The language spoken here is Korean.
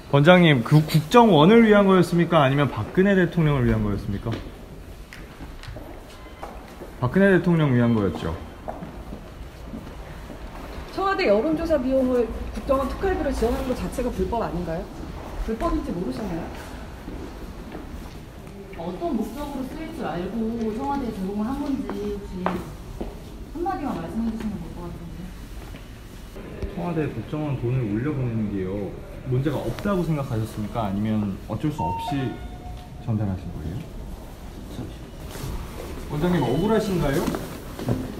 원장님, 그 국정원을 위한 거였습니까? 아니면 박근혜 대통령을 위한 거였습니까? 박근혜 대통령 위한 거였죠. 청와대 여론조사 비용을 국정원 특활비로 지원하는 것 자체가 불법 아닌가요? 불법인지 모르셨나요? 어떤 목적으로 쓰일 줄 알고 청와대에 제공을 한 건지 혹시 한마디만 말씀해 주시면 될 것 같은데. 청와대 국정원 돈을 올려보내는 게요, 문제가 없다고 생각하셨습니까? 아니면 어쩔 수 없이 전달하신 거예요? 원장님, 억울하신가요?